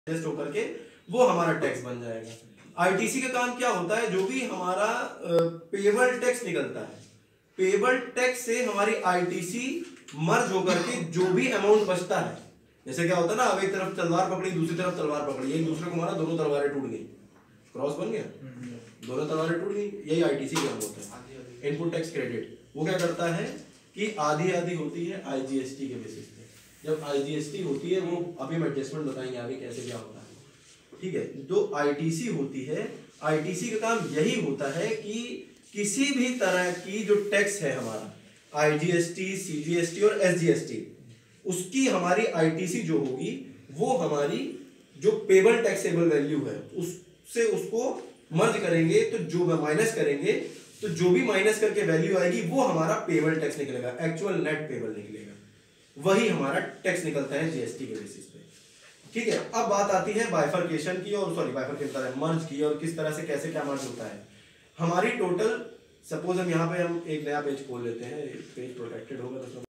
Adjust होकर के वो हमारा टैक्स बन जाएगा। आईटीसी का काम क्या होता है, जो भी हमारा पेबल टैक्स निकलता है, पेबल टैक्स से हमारी आईटीसी मर्ज होकर के जो भी अमाउंट बचता है, जैसे क्या होता है ना, अब एक तरफ तलवार पकड़ी दूसरी तरफ तलवार पकड़ी, एक दूसरे को मारा, दोनों तलवारें टूट गई, क्रॉस बन गया, दोनों तलवारें टूट गई। यही आईटीसी का काम होता है, इनपुट टैक्स क्रेडिट। वो क्या करता है कि आधी आधी होती है आईजीएसटी के बेसिस पे। जब आईजीएसटी होती है, वो अभी हम एडजस्टमेंट बताएंगे आगे कैसे क्या होता है, ठीक है। जो आईटीसी होती है, आईटीसी का काम यही होता है कि किसी भी तरह की जो टैक्स है हमारा, आईजीएसटी, सीजीएसटी और एसजीएसटी, उसकी हमारी आईटीसी जो होगी वो हमारी जो पेबल टैक्सेबल वैल्यू है उससे उसको मर्ज करेंगे, तो जो माइनस करेंगे तो जो भी माइनस करके वैल्यू आएगी वो हमारा पेबल टैक्स निकलेगा, एक्चुअल नेट पेबल निकलेगा, वही हमारा टैक्स निकलता है जीएसटी के बेसिस पे, ठीक है। अब बात आती है बाइफरकेशन की, और सॉरी बाइफरकेशन मर्ज की, और किस तरह से कैसे क्या मर्ज होता है। हमारी टोटल, सपोज हम यहाँ पे हम एक नया पेज खोल लेते हैं, पेज प्रोटेक्टेड होगा तो